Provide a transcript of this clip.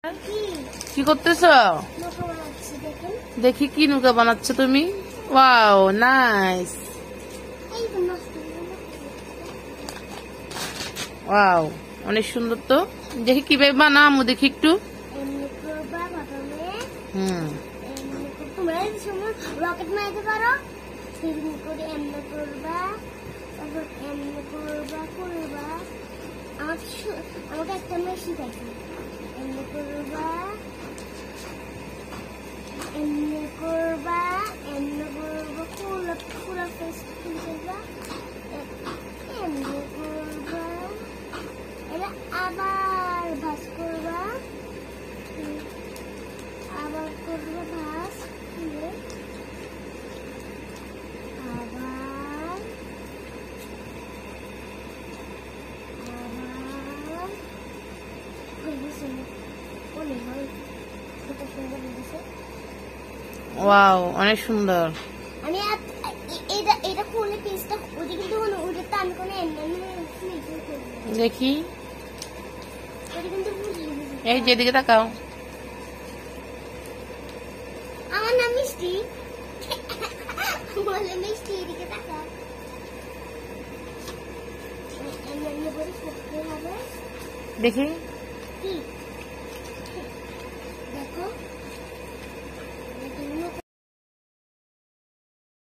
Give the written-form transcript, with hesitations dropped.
কি করতেছ? দেখি কি নৌকা বানাচ্ছ তুমি। ওয়াও নাইস, ওয়াও অনেক সুন্দর তো। দেখি কিভাবে বানামু দেখি একটু। রকেট মারতে পারো, করে এমনি করবা, তারপর এমনি করবা করবা। আমাকে একটা মেশিন আছে, এমনি করবা এমনি করবা এমনি করবা, পুরো পুরো ফেস করবা, এমনি করবা, এটা আবার ভাঁজ করবা, আবার করবা ভাঁজ, ওয়াও অনেক সুন্দর। আমি এটা খুলে পিসটা ওদিকে কিন্তু ওটা আমি কোনো দেখি এই যেদিকে তাকাও। আমার নাম মিষ্টি, বলে মিষ্টি, এদিকে তাকাও। দেখি কি